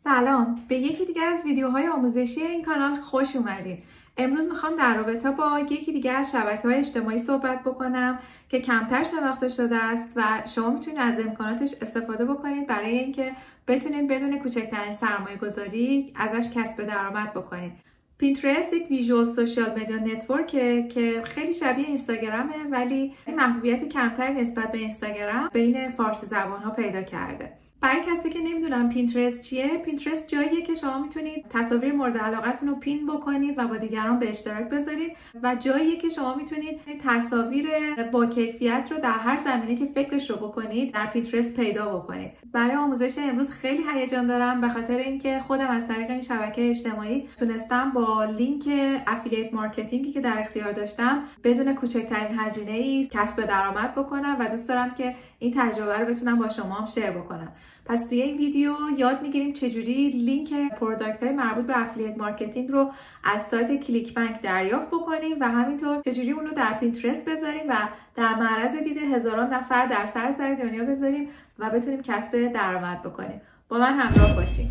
سلام، به یکی دیگه از ویدیوهای آموزشی این کانال خوش اومدین. امروز میخوام در رابطه با یکی دیگه از شبکه‌های اجتماعی صحبت بکنم که کمتر شناخته شده است و شما میتونید از امکاناتش استفاده بکنید برای اینکه بتونید بدون کوچکترین سرمایه‌گذاری ازش کسب درآمد بکنید. پینترست یک ویژوال سوشال مدیا نتورکه که خیلی شبیه اینستاگرامه ولی محبوبیت کمتری نسبت به اینستاگرام بین فارسی زبان‌ها پیدا کرده. برای کسی که نمیدونم پینترست چیه، پینترست جاییه که شما میتونید تصاویر مورد علاقتون رو پین بکنید و با دیگران به اشتراک بذارید و جاییه که شما میتونید تصاویر با کیفیت رو در هر زمینه که فکرش رو بکنید در پینترست پیدا بکنید. برای آموزش امروز خیلی هیجان دارم به خاطر اینکه خودم از طریق این شبکه اجتماعی تونستم با لینک افیلیت مارکتینگی که در اختیار داشتم بدون کوچکترین هزینه‌ای کسب درآمد بکنم و دوست دارم که این تجربه رو بتونم با شما هم شیر بکنم. پس توی این ویدیو یاد میگیریم چجوری لینک پروداکت های مربوط به افیلیت مارکتینگ رو از سایت کلیک بانک دریافت بکنیم و همینطور چجوری اون رو در پینترست بذاریم و در معرض دید هزاران نفر در سراسر دنیا بذاریم و بتونیم کسب درآمد بکنیم. با من همراه باشید.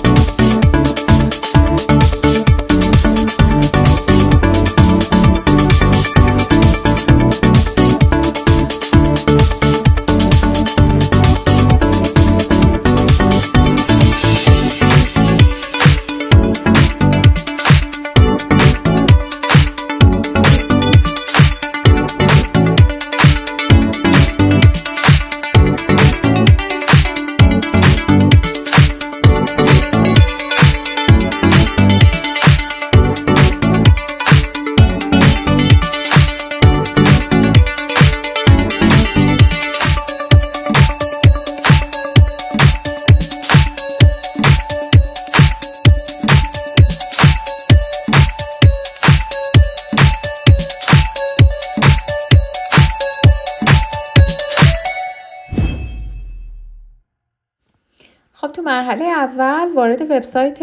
خب تو مرحله اول وارد وبسایت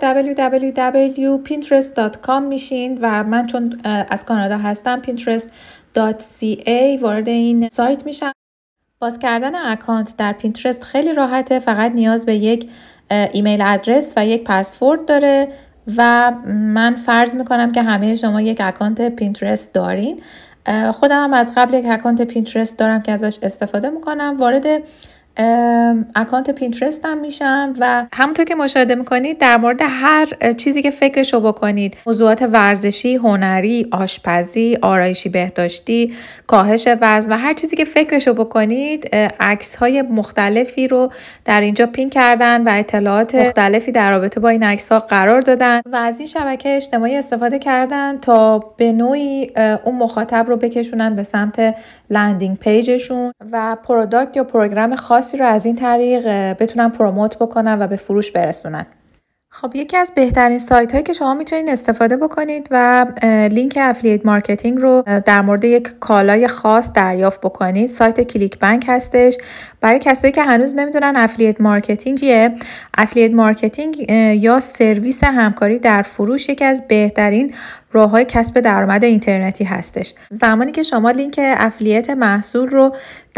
www.pinterest.com میشین و من چون از کانادا هستم pinterest.ca وارد این سایت میشم. باز کردن اکانت در پینترست خیلی راحته، فقط نیاز به یک ایمیل ادرس و یک پسورد داره و من فرض میکنم که همه شما یک اکانت پینترست دارین. خودم هم از قبل یک اکانت پینترست دارم که ازش استفاده میکنم. وارد اکانت پینترست هم میشم و همونطور که مشاهده میکنید در مورد هر چیزی که فکرشو بکنید، موضوعات ورزشی، هنری، آشپزی، آرایشی بهداشتی، کاهش وزن و هر چیزی که فکرشو بکنید، عکس های مختلفی رو در اینجا پین کردن و اطلاعات مختلفی در رابطه با این عکس ها قرار دادن و از این شبکه اجتماعی استفاده کردن تا به نوعی اون مخاطب رو بکشونن به سمت لندینگ پیجشون و پروداکت یا پروگرام خاصی رو از این طریق بتونن پروموت بکنن و به فروش برسونن. خب یکی از بهترین سایت هایی که شما میتونید استفاده بکنید و لینک افیلیت مارکتینگ رو در مورد یک کالای خاص دریافت بکنید سایت کلیک بانک هستش. برای کسایی که هنوز نمیدونن افیلیت مارکتینگ چیه، افیلیت مارکتینگ یا سرویس همکاری در فروش یکی از بهترین راه‌های کسب درآمد اینترنتی هستش. زمانی که شما لینک افیلیت محصول رو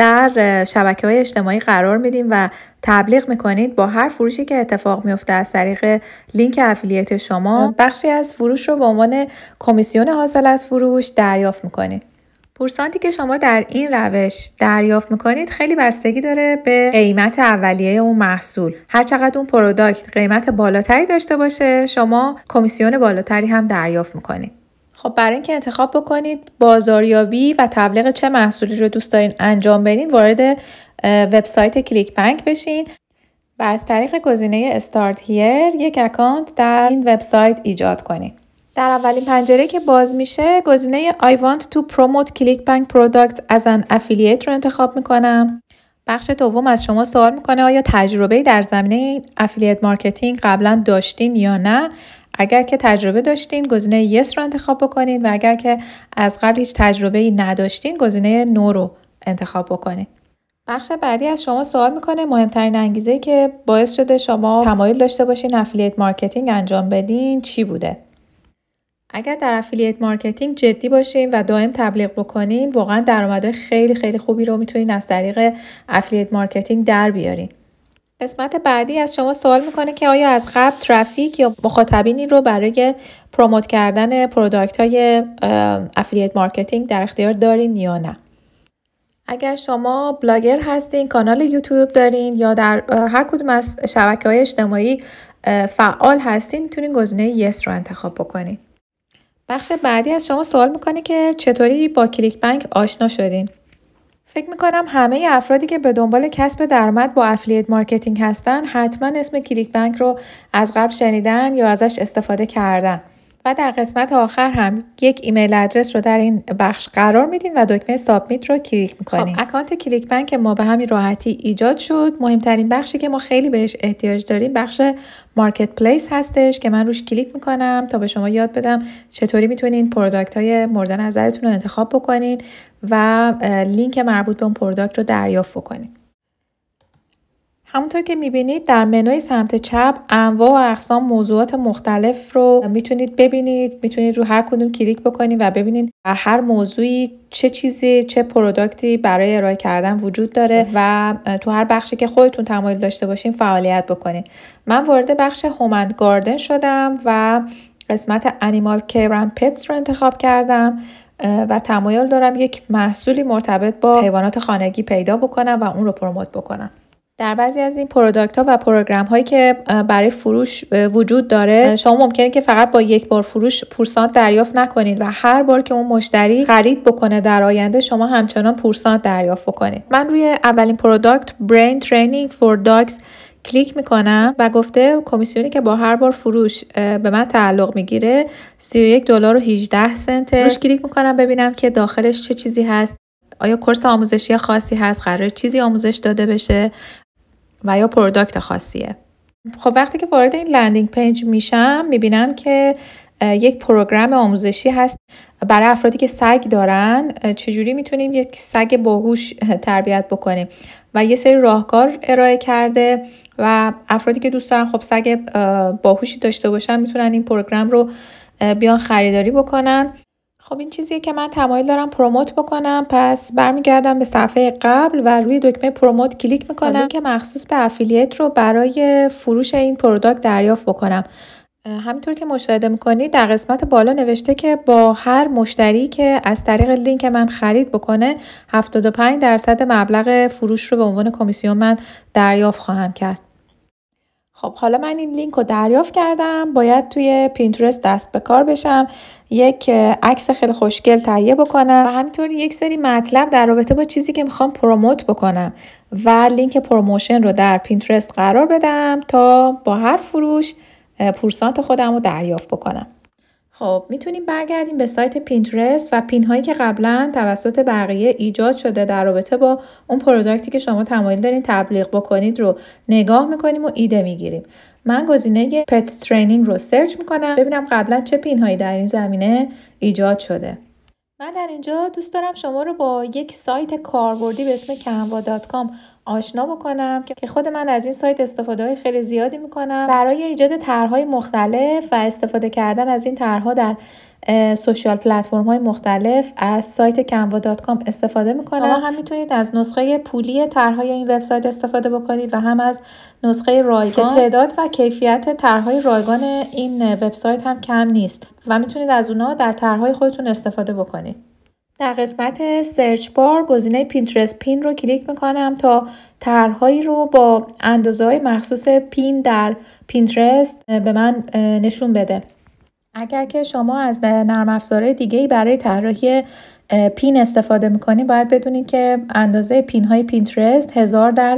در شبکه‌های اجتماعی قرار میدین و تبلیغ میکنید، با هر فروشی که اتفاق میفته از طریق لینک افیلیت شما بخشی از فروش رو به عنوان کمیسیون حاصل از فروش دریافت میکنید. پورسانتی که شما در این روش دریافت میکنید خیلی بستگی داره به قیمت اولیه اون محصول. هر چقدر اون پروداکت قیمت بالاتری داشته باشه، شما کمیسیون بالاتری هم دریافت میکنید. خب برای اینکه انتخاب بکنید بازاریابی و تبلیغ چه محصولی رو دوست دارین انجام بدین، وارد وبسایت کلیک بانک بشین و از طریق گزینه استارت هیر یک اکانت در این وبسایت ایجاد کنید. در اولین پنجره که باز میشه گزینه I want to promote ClickBank product as an affiliate رو انتخاب میکنم. بخش دوم از شما سوال میکنه آیا تجربه‌ای در زمینه افیلیت مارکتینگ قبلا داشتین یا نه. اگر که تجربه داشتین گزینه yes رو انتخاب بکنید و اگر که از قبل هیچ تجربه‌ای نداشتین گزینه no رو انتخاب بکنید. بخش بعدی از شما سوال میکنه مهمترین انگیزه‌ای که باعث شده شما تمایل داشته باشین افیلیت مارکتینگ انجام بدین چی بوده. اگر در افیلیت مارکتینگ جدی باشین و دائم تبلیغ بکنین، واقعا درآمدهای خیلی خوبی رو میتونین از طریق افیلیت مارکتینگ در بیارین. قسمت بعدی از شما سوال میکنه که آیا از قبل ترافیک یا مخاطبینی رو برای پروموت کردن پروداکت های افیلیت مارکتینگ در اختیار دارین یا نه. اگر شما بلاگر هستین، کانال یوتیوب دارین یا در هر کدوم از شبکه‌های اجتماعی فعال هستین، میتونین گزینه yes رو انتخاب بکنین. بخش بعدی از شما سوال میکنه که چطوری با کلیک بانک آشنا شدین. فکر میکنم همه افرادی که به دنبال کسب درآمد با افیلیت مارکتینگ هستن حتما اسم کلیک بانک رو از قبل شنیدن یا ازش استفاده کردن. و در قسمت آخر هم یک ایمیل ادرس رو در این بخش قرار میدین و دکمه سابمیت رو کلیک میکنین. خب اکانت کلیک بانک ما به همین راحتی ایجاد شد. مهمترین بخشی که ما خیلی بهش احتیاج داریم بخش مارکت پلیس هستش که من روش کلیک میکنم تا به شما یاد بدم چطوری میتونین پروداکت های مورد نظرتون رو انتخاب بکنین و لینک مربوط به اون پروداکت رو دریافت بکنین. همونطور که میبینید در منوی سمت چپ انواع و اقسام موضوعات مختلف رو میتونید ببینید. میتونید رو هر کدوم کلیک بکنید و ببینید در هر موضوعی چه چیزی، چه پروداکتی برای ارائه کردن وجود داره و تو هر بخشی که خودتون تمایل داشته باشین فعالیت بکنید. من وارد بخش هوم اند گاردن شدم و قسمت انیمال کیر اند پتس رو انتخاب کردم و تمایل دارم یک محصولی مرتبط با حیوانات خانگی پیدا بکنم و اون رو پروموت بکنم. در بعضی از این پروداکت ها و پروگرام هایی که برای فروش وجود داره شما ممکنه که فقط با یک بار فروش پورسانت دریافت نکنید و هر بار که اون مشتری خرید بکنه در آینده شما همچنان پورسانت دریافت بکنید. من روی اولین پروداکت برین ترینینگ فور داگز کلیک میکنم و گفته کمیسیونی که با هر بار فروش به من تعلق میگیره $31.18. روش کلیک میکنم ببینم که داخلش چه چیزی هست. آیا کورس آموزشی خاصی هست، قراره چیزی آموزش داده بشه و یا پروداکت خاصیه. خب وقتی که وارد این لندینگ پیج میشم میبینم که یک پروگرام آموزشی هست برای افرادی که سگ دارن، چجوری میتونیم یک سگ باهوش تربیت بکنیم و یه سری راهکار ارائه کرده و افرادی که دوست دارن خب سگ باهوشی داشته باشن میتونن این پروگرام رو بیان خریداری بکنن. خب این چیزیه که من تمایل دارم پروموت بکنم، پس برمیگردم به صفحه قبل و روی دکمه پروموت کلیک میکنم که مخصوص به افیلیت رو برای فروش این پروداکت دریافت بکنم. همینطور که مشاهده میکنید در قسمت بالا نوشته که با هر مشتری که از طریق لینک من خرید بکنه 75% مبلغ فروش رو به عنوان کمیسیون من دریافت خواهم کرد. خب حالا من این لینک رو دریافت کردم، باید توی پینترست دست به کار بشم، یک عکس خیلی خوشگل تهیه بکنم و همینطور یک سری مطلب در رابطه با چیزی که میخوام پروموت بکنم و لینک پروموشن رو در پینترست قرار بدم تا با هر فروش پورسانت خودم رو دریافت بکنم. خب میتونیم برگردیم به سایت پینترست و پین هایی که قبلا توسط بقیه ایجاد شده در رابطه با اون پروداکتی که شما تمایل دارین تبلیغ بکنید رو نگاه میکنیم و ایده میگیریم. من گزینه پتس ترینینگ رو سرچ میکنم ببینم قبلا چه پین هایی در این زمینه ایجاد شده. من در اینجا دوست دارم شما رو با یک سایت کاربردی به اسم canva.com آشنا بکنم که خود من از این سایت استفاده های خیلی زیادی میکنم برای ایجاد طرح‌های مختلف و استفاده کردن از این طرح‌ها در سوشال پلتفرم های مختلف. از سایت canva.com استفاده میکنم. شما هم میتونید از نسخه پولی طرح‌های این وبسایت استفاده بکنید و هم از نسخه رایگان که تعداد و کیفیت طرح‌های رایگان این وبسایت هم کم نیست و میتونید از اونها در طرح‌های خودتون استفاده بکنید. در قسمت سرچ بار گزینه پینترست پین رو کلیک میکنم تا طرح‌هایی رو با اندازه‌های مخصوص پین در پینترست به من نشون بده. اگر که شما از نرم افزارهای دیگه‌ای برای طراحی پین استفاده میکنید باید بدونید که اندازه پین های پینترست 1000 در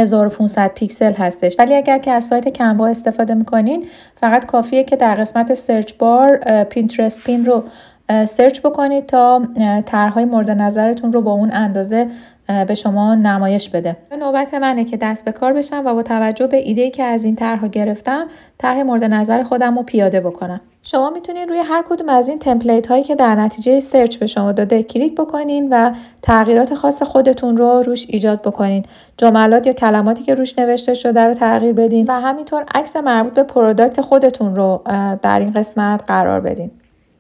1500 پیکسل هستش، ولی اگر که از سایت کنوا استفاده میکنید فقط کافیه که در قسمت سرچ بار پینترست پین رو سرچ بکنید تا طرح‌های مورد نظرتون رو با اون اندازه به شما نمایش بده. نوبت منه که دست به کار بشم و با توجه به ایده‌ای که از این طرح‌ها گرفتم طرح مورد نظر خودم رو پیاده بکنم. شما میتونید روی هر کدوم از این تمپلیت هایی که در نتیجه سرچ به شما داده کلیک بکنین و تغییرات خاص خودتون رو روش ایجاد بکنین. جملات یا کلماتی که روش نوشته شده رو تغییر بدین و همینطور عکس مربوط به پروداکت خودتون رو در این قسمت قرار بدین.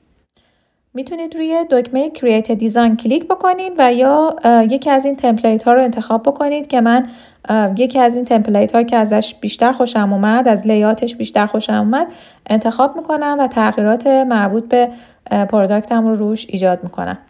میتونید روی دکمه Create Design کلیک بکنید و یا یکی از این تمپلیت ها رو انتخاب بکنید که من یکی از این تمپلیت ها که ازش بیشتر خوشم اومد، از لیاتش بیشتر خوشم اومد انتخاب میکنم و تغییرات مربوط به پروداکتم رو روش ایجاد میکنم.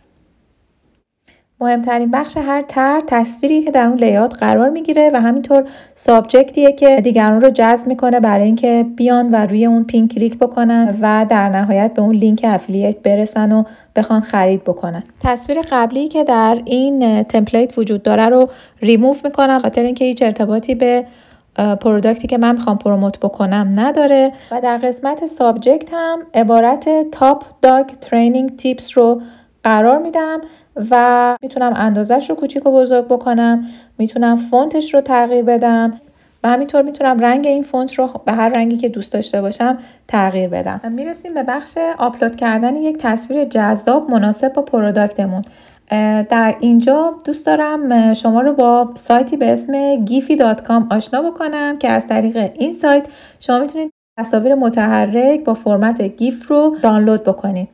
مهمترین بخش هر طرح تصویری که در اون لیات قرار میگیره و همینطور سابجکتیه که دیگران رو جذب میکنه برای اینکه بیان و روی اون پین کلیک بکنن و در نهایت به اون لینک افیلیت برسن و بخوان خرید بکنن. تصویر قبلی که در این تمپلیت وجود داره رو ریموو میکنم خاطر اینکه هیچ ارتباطی به پروداکتی که من میخوام پروموت بکنم نداره و در قسمت سابجکت هم عبارت تاپ داگ ترینینگ تیپس رو قرار میدم و میتونم اندازش رو کوچیک و بزرگ بکنم، میتونم فونتش رو تغییر بدم و همینطور میتونم رنگ این فونت رو به هر رنگی که دوست داشته باشم تغییر بدم. میرسیم به بخش آپلود کردن یک تصویر جذاب مناسب با پروداکتمون. در اینجا دوست دارم شما رو با سایتی به اسم giphy.com آشنا بکنم که از طریق این سایت شما میتونید تصاویر متحرک با فرمت گیف رو دانلود بکنید.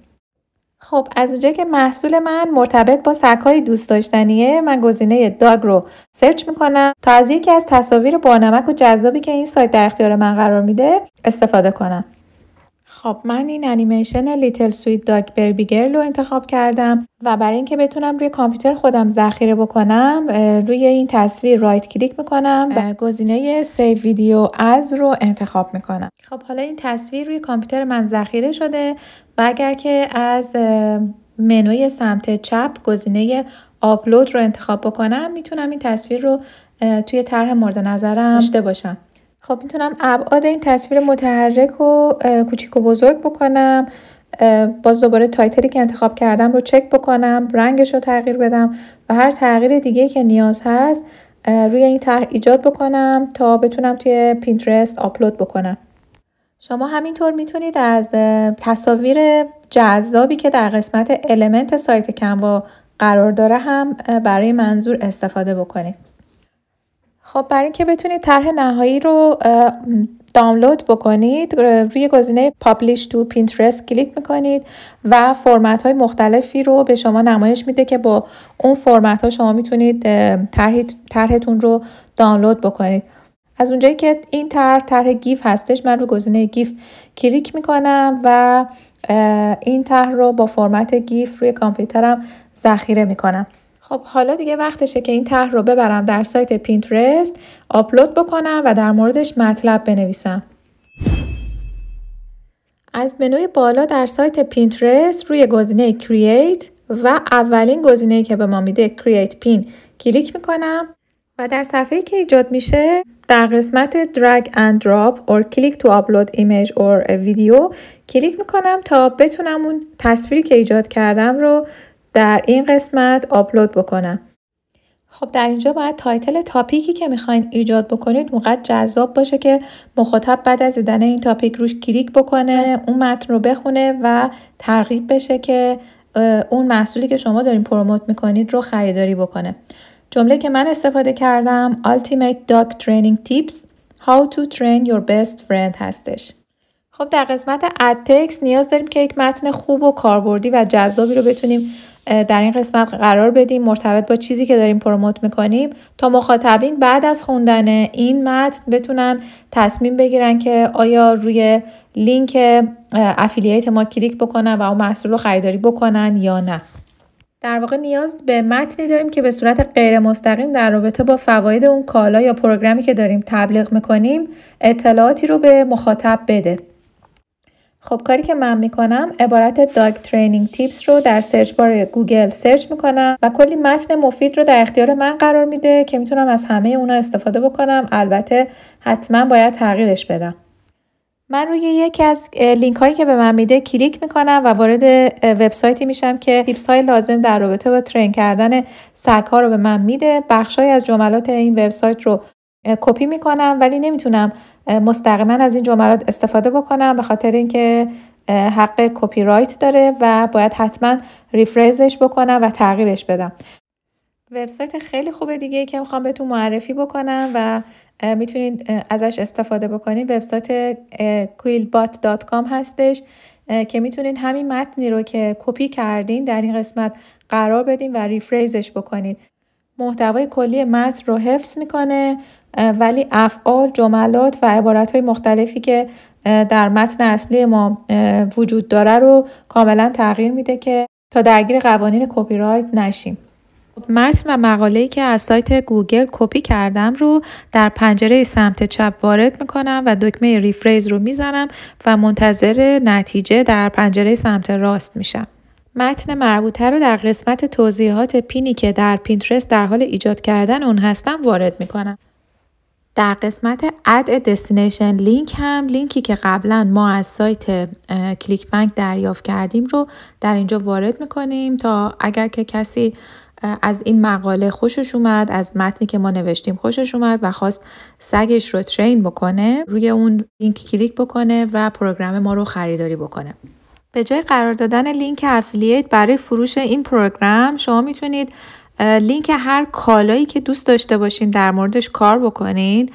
خب از اونجایی که محصول من مرتبط با سگ‌های دوست داشتنیه، من گزینه داگ رو سرچ میکنم تا از یکی از تصاویر بانمک و جذابی که این سایت در اختیار من قرار میده استفاده کنم. خب من این انیمیشن لیتل سویت داگ بیبی گرل رو انتخاب کردم و برای اینکه بتونم روی کامپیوتر خودم ذخیره بکنم روی این تصویر رایت کلیک میکنم و گزینه سیو ویدیو از رو انتخاب میکنم. خب حالا این تصویر روی کامپیوتر من ذخیره شده و اگر که از منوی سمت چپ گزینه آپلود رو انتخاب بکنم میتونم این تصویر رو توی طرح مورد نظرم داشته باشم. خب میتونم ابعاد این تصویر متحرک رو کوچیک و بزرگ بکنم، باز دوباره تایتلی که انتخاب کردم رو چک بکنم، رنگش رو تغییر بدم و هر تغییر دیگه که نیاز هست روی این طرح ایجاد بکنم تا بتونم توی پینترست آپلود بکنم. شما همینطور میتونید از تصاویر جذابی که در قسمت المنت سایت کنوا قرار داره هم برای منظور استفاده بکنید. خب برای اینکه بتونید طرح نهایی رو دانلود بکنید روی گزینه Publish to Pinterest کلیک میکنید و فرمت های مختلفی رو به شما نمایش میده که با اون فرمت ها شما میتونید طرحتون رو دانلود بکنید. از اونجایی که این طرح گیف هستش من رو گزینه گیف کلیک میکنم و این طرح رو با فرمت گیف روی کامپیوترم ذخیره میکنم. خب حالا دیگه وقتشه که این طرح رو ببرم در سایت پینترست آپلود بکنم و در موردش مطلب بنویسم. از منوی بالا در سایت پینترست روی گزینه کرییت و اولین گزینه‌ای که به ما میده کرییت پین کلیک میکنم و در صفحه‌ای که ایجاد میشه در قسمت drag and drop or click to upload image or a video کلیک میکنم تا بتونم اون تصویری که ایجاد کردم رو در این قسمت آپلود بکنم. خب در اینجا باید تایتل تاپیکی که میخواین ایجاد بکنید اونقدر جذاب باشه که مخاطب بعد از دیدن این تاپیک روش کلیک بکنه، اون متن رو بخونه و ترغیب بشه که اون محصولی که شما دارین پروموت میکنید رو خریداری بکنه. جمله که من استفاده کردم Ultimate Dog Training Tips How to Train Your Best Friend هستش. خب در قسمت Add Text نیاز داریم که یک متن خوب و کاربردی و جذابی رو بتونیم در این قسمت قرار بدیم مرتبط با چیزی که داریم پروموت میکنیم تا مخاطبین بعد از خوندن این متن بتونن تصمیم بگیرن که آیا روی لینک افیلیت ما کلیک بکنن و اون محصول رو خریداری بکنن یا نه. در واقع نیاز به متنی داریم که به صورت غیر مستقیم در رابطه با فواید اون کالا یا پروگرامی که داریم تبلیغ میکنیم اطلاعاتی رو به مخاطب بده. خب کاری که من میکنم عبارت داگ ترینینگ تیپس رو در سرچ بار گوگل سرچ میکنم و کلی متن مفید رو در اختیار من قرار میده که میتونم از همه اونا استفاده بکنم. البته حتما باید تغییرش بدم. من روی یکی از لینک هایی که به من میده کلیک میکنم و وارد وبسایتی میشم که تیپس های لازم در رابطه با ترین کردن سگ ها رو به من میده. بخشای از جملات این وبسایت رو کپی میکنم ولی نمیتونم مستقیما از این جملات استفاده بکنم به خاطر اینکه حق کپی رایت داره و باید حتما ریفرزش بکنم و تغییرش بدم. وبسایت خیلی خوبه دیگه که میخوام بهتون معرفی بکنم و میتونید ازش استفاده بکنید. وبسایت quillbot.com هستش که میتونید همین متنی رو که کپی کردین در این قسمت قرار بدین و ریفریزش بکنید. محتوای کلی متن رو حفظ میکنه، ولی افعال، جملات و عبارت‌های مختلفی که در متن اصلی ما وجود داره رو کاملا تغییر میده که تا درگیر قوانین کپی رایت نشیم. متن و مقاله‌ای که از سایت گوگل کپی کردم رو در پنجره سمت چپ وارد میکنم و دکمه ریفریز رو میزنم و منتظر نتیجه در پنجره سمت راست میشم. متن مربوطه رو در قسمت توضیحات پینی که در پینترست در حال ایجاد کردن اون هستم وارد میکنم. در قسمت Add a Destination Link هم لینکی که قبلا ما از سایت کلیک بانک دریافت کردیم رو در اینجا وارد میکنیم تا اگر که کسی از این مقاله خوشش اومد، از متنی که ما نوشتیم خوشش اومد و خواست سگش رو ترین بکنه، روی اون لینک کلیک بکنه و پروگرام ما رو خریداری بکنه. به جای قرار دادن لینک افیلیت برای فروش این پروگرام، شما میتونید لینک هر کالایی که دوست داشته باشین در موردش کار بکنین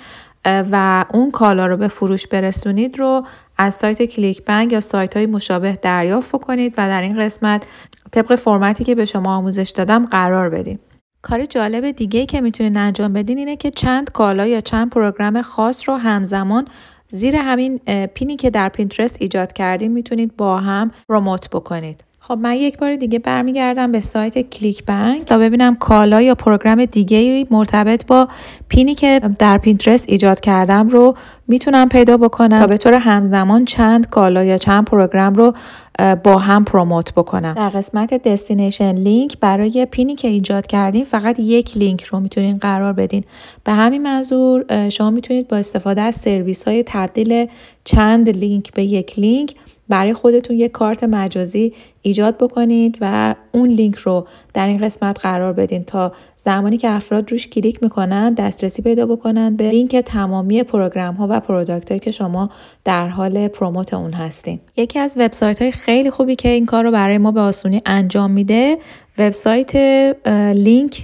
و اون کالا رو به فروش برسونید رو از سایت کلیک بانک یا سایت های مشابه دریافت بکنید و در این قسمت طبق فرمتی که به شما آموزش دادم قرار بدین. کار جالب دیگه‌ای که میتونید انجام بدین اینه که چند کالا یا چند پروگرام خاص رو همزمان زیر همین پینی که در پینترست ایجاد کردیم میتونید با هم پروموت بکنید. خب من یک بار دیگه برمیگردم به سایت کلیک بانک تا ببینم کالا یا پروگرام دیگه‌ای مرتبط با پینی که در پینترست ایجاد کردم رو میتونم پیدا بکنم تا به طور همزمان چند کالا یا چند پروگرام رو با هم پروموت بکنم. در قسمت دستینیشن لینک برای پینی که ایجاد کردیم فقط یک لینک رو میتونین قرار بدین. به همین منظور شما میتونید با استفاده از سرویس های تبدیل چند لینک به یک لینک برای خودتون یک کارت مجازی ایجاد بکنید و اون لینک رو در این قسمت قرار بدین تا زمانی که افراد روش کلیک میکنن دسترسی پیدا بکنن به لینک تمامی پروگرام ها و پروداکت هایی که شما در حال پروموت اون هستین. یکی از وبسایت های خیلی خوبی که این کار رو برای ما به آسونی انجام میده وبسایت لینک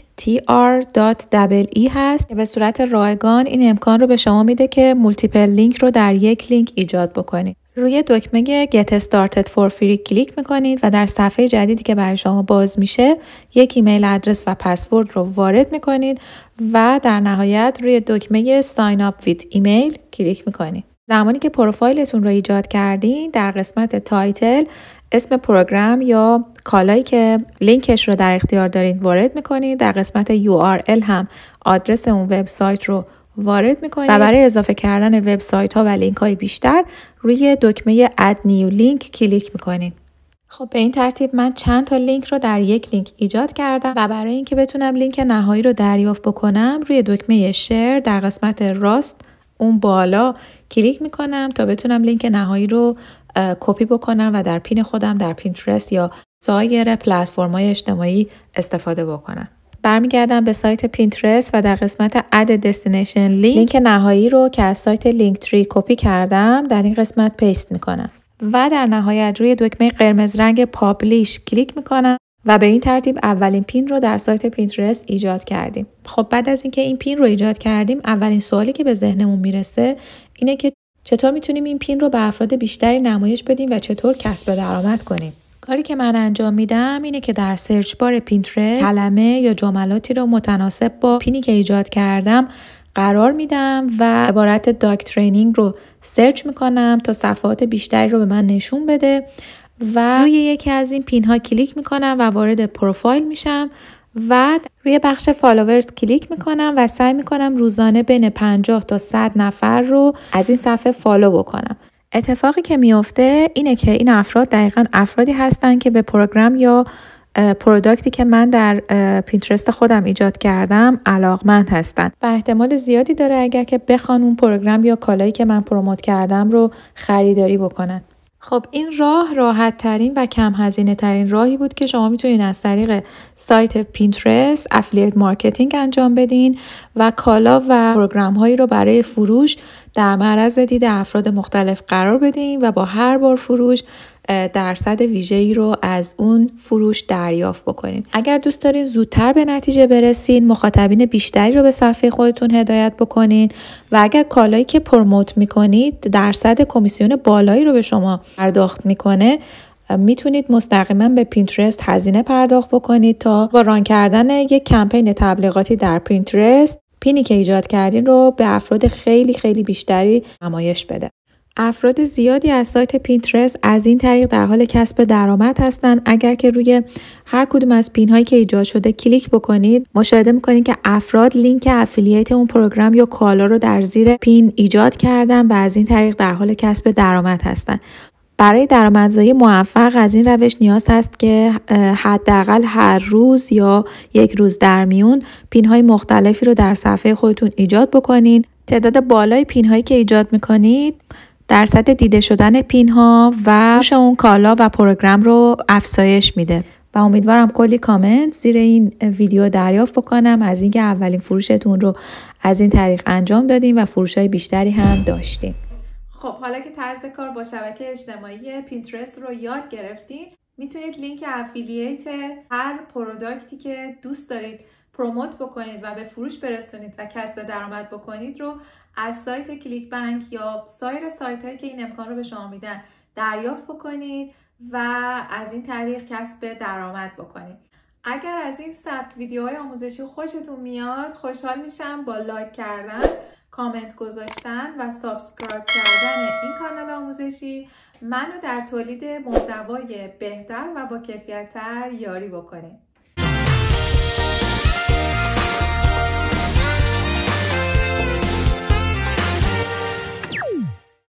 tr.ee هست که به صورت رایگان این امکان رو به شما میده که مولتیپل لینک رو در یک لینک ایجاد بکنید. روی دکمه Get Started for Free کلیک میکنید و در صفحه جدیدی که برای شما باز میشه یک ایمیل آدرس و پسورد رو وارد میکنید و در نهایت روی دکمه Sign Up with Email کلیک میکنید. زمانی که پروفایلتون رو ایجاد کردین در قسمت تایتل اسم پروگرام یا کالایی که لینکش رو در اختیار دارین وارد میکنید. در قسمت URL هم آدرس اون وبسایت رو وارد میکنید و برای اضافه کردن وبسایت ها و لینک های بیشتر روی دکمه Add New Link کلیک میکنید. خب به این ترتیب من چند تا لینک رو در یک لینک ایجاد کردم و برای اینکه بتونم لینک نهایی رو دریافت بکنم روی دکمه شیر در قسمت راست اون بالا کلیک میکنم تا بتونم لینک نهایی رو کپی بکنم و در پین خودم در پینترست یا سایر پلتفرم‌های اجتماعی استفاده بکنم. برمیگردم به سایت پینترست و در قسمت Add a Destination لینک نهایی رو که از سایت لینکتری کپی کردم در این قسمت پیست میکنم و در نهایت روی دکمه قرمز رنگ پابلیش کلیک میکنم و به این ترتیب اولین پین رو در سایت پینترست ایجاد کردیم. خب بعد از اینکه این پین رو ایجاد کردیم اولین سوالی که به ذهنمون میرسه اینه که چطور میتونیم این پین رو به افراد بیشتری نمایش بدیم و چطور کسب درآمد کنیم. کاری که من انجام میدم اینه که در سرچ بار پینترست کلمه یا جملاتی رو متناسب با پینی که ایجاد کردم قرار میدم و عبارت داگ ترینینگ رو سرچ میکنم تا صفحات بیشتری رو به من نشون بده و روی یکی از این پین ها کلیک میکنم و وارد پروفایل میشم و روی بخش فالوورز کلیک میکنم و سعی میکنم روزانه بین 50 تا 100 نفر رو از این صفحه فالو بکنم. اتفاقی که میفته اینه که این افراد دقیقاً افرادی هستن که به پروگرام یا پروداکتی که من در پینترست خودم ایجاد کردم علاقمند هستن و احتمال زیادی داره اگر که بخوان اون پروگرام یا کالایی که من پروموت کردم رو خریداری بکنن. خب این راه راحت ترین و کم هزینه ترین راهی بود که شما میتونید از طریق سایت پینترست افیلیت مارکتینگ انجام بدین و کالا و پروگرام هایی رو برای فروش در معرض دید افراد مختلف قرار بدین و با هر بار فروش درصد ویژه‌ای رو از اون فروش دریافت بکنید. اگر دوست دارین زودتر به نتیجه برسین، مخاطبین بیشتری رو به صفحه خودتون هدایت بکنین و اگر کالایی که پروموت میکنید درصد کمیسیون بالایی رو به شما پرداخت میکنه، میتونید مستقیما به پینترست هزینه پرداخت بکنید تا با ران کردن یک کمپین تبلیغاتی در پینترست پینی که ایجاد کردین رو به افراد خیلی خیلی بیشتری نمایش بده. افراد زیادی از سایت پینترست از این طریق در حال کسب درآمد هستن. اگر که روی هر کدوم از پین هایی که ایجاد شده کلیک بکنید، مشاهده میکنید که افراد لینک افیلیت اون پروگرام یا کالا رو در زیر پین ایجاد کردن و از این طریق در حال کسب درآمد هستن. برای درآمدزایی موفق از این روش نیاز هست که حداقل هر روز یا یک روز در میون پین های مختلفی رو در صفحه خودتون ایجاد بکنید. تعداد بالای پین هایی که ایجاد میکنید درصد دیده شدن پین ها و فروش اون کالا و پروگرام رو افزایش میده و امیدوارم کلی کامنت زیر این ویدیو دریافت بکنم از اینکه اولین فروشتون رو از این طریق انجام دادین و فروش‌های بیشتری هم داشتین. خب حالا که طرز کار با شبکه اجتماعی پینترست رو یاد گرفتین، میتونید لینک افیلیت هر پروداکتی که دوست دارید پروموت بکنید و به فروش برسونید و کسب درآمد بکنید رو از سایت کلیک بانک یا سایر سایت هایی که این امکان رو به شما میدن دریافت بکنید و از این طریق کسب درآمد بکنید. اگر از این سبک ویدیوهای آموزشی خوشتون میاد، خوشحال میشم با لایک کردن، کامنت گذاشتن و سابسکرایب کردن این کانال آموزشی منو در تولید محتوای بهتر و با کیفیت‌تر یاری بکنید.